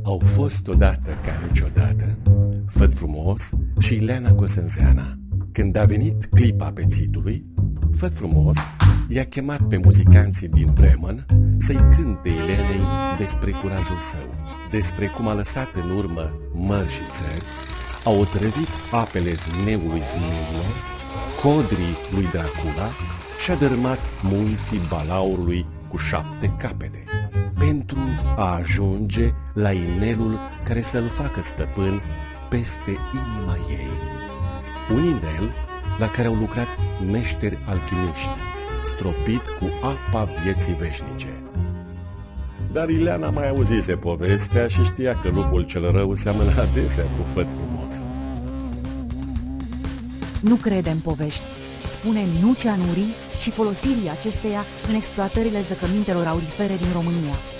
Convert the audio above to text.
Au fost odată ca niciodată Făt Frumos și Ileana Cosânzeana. Când a venit clipa pețitului, Făt Frumos i-a chemat pe muzicanții din Bremen să-i cânte Ilenei despre curajul său, despre cum a lăsat în urmă mări și țări, a otrăvit apele zmeului zmeilor, codrii lui Dracula și a dărâmat munții balaurului cu 7 capete, pentru a ajunge la inelul care să-l facă stăpân peste inima ei. Un inel la care au lucrat meșteri alchimiști, stropit cu apa vieții veșnice. Dar Ileana mai auzise povestea și știa că lupul cel rău seamănă adesea cu Făt Frumos. Nu crede în povești. Spune nu cianurii și folosirii acesteia în exploatările zăcămintelor aurifere din România.